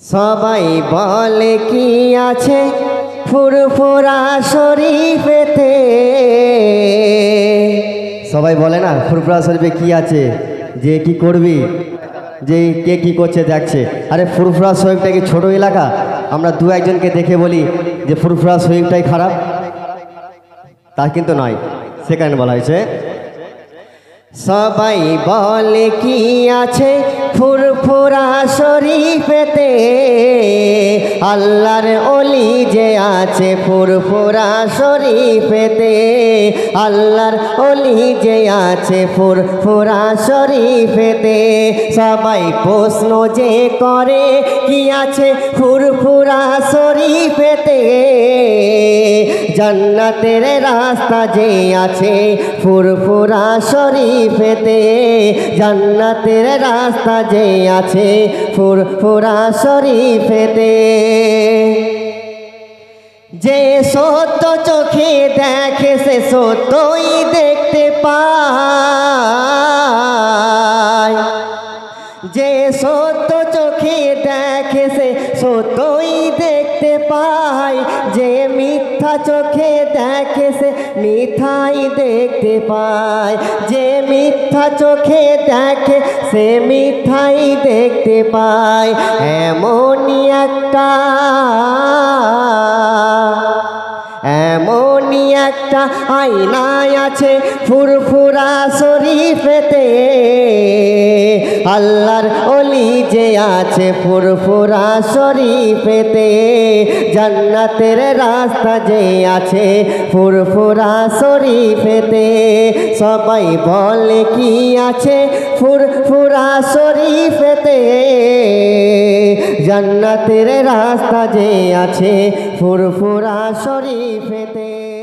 সবাই বলে কি আছে ফুরফুরা শরীফেতে। সবাই বলে না ফুরফুরা শরীফে কি আছে, যে কি করবি, যে কে কি করছে দেখছে। আরে ফুরফুরা শরীফটা কি ছোট এলাকা? আমরা দু একজনকে দেখে বলি যে ফুরফুরা শরীফটাই খারাপ, তা কিন্তু নয়। সেখানে বলা হয়েছে সবাই বলে কি আছে ফুরফুরা শরীফেতে, আল্লাহর ওলি যে আছে ফুরফুরা শরীফেতে, আল্লাহর ওলি যে আছে ফুরফুরা শরীফেতে। সবাই প্রশ্ন যে করে কি আছে ফুরফুরা শরীফেতে, জান্নাতের রাস্তা যে আছে ফুরফুরা শরীফেতে, জান্নাতের রাস্তা যে আছে ফুরফুরা শরীফেতে। যে সত্য চোখে দেখে সে সত্যই দেখতে পায়, যে সত্য চোখে দেখে সে সত্যই দেখতে পায়, যে মিথ্যা চোখে দেখে সে মিথ্যাই দেখতে পায়, যে মিথ্যা চোখে দেখে সে মিথ্যাই দেখতে পায়। এমনই একটা আয়নায় আছে ফুরফুরা শরীফেতে, আল্লাহর ওলি যে আছে ফুরফুরা শরীফেতে, জান্নাতের রাস্তা যে আছে ফুরফুরা শরীফেতে। সবাই বলে কি আছে ফুরফুরা শরীফেতে, জান্নাতের রাস্তা যে আছে ফুরফুরা শরীফেতে।